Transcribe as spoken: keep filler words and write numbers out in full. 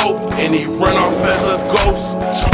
dope, and he run off as a ghost.